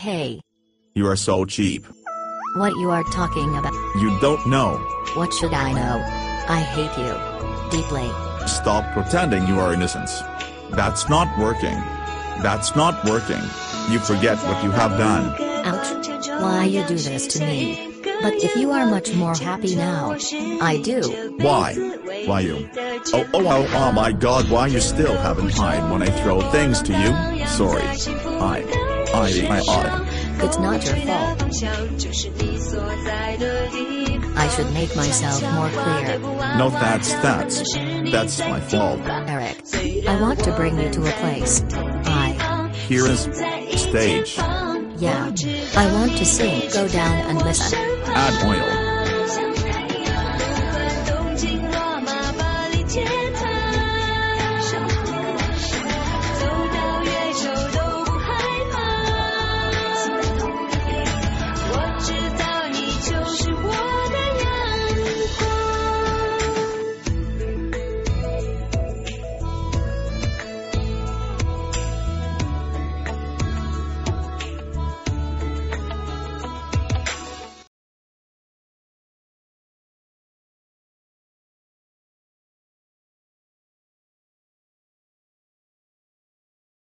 Hey, You are so cheap. what you are talking about? You don't know. What should I know? I hate you. Deeply. Stop pretending you are innocent. That's not working. That's not working. You forget what you have done. Ouch. Why you do this to me? But if you are much more happy now. I do. Why? Why you? Oh my god, why you still haven't hide when I throw things to you? Sorry. I. It's not your fault. I should make myself more clear. No, that's my fault. Eric. I want to bring you to a place. Here is stage. Yeah. I want to sing. Go down and listen. Add oil.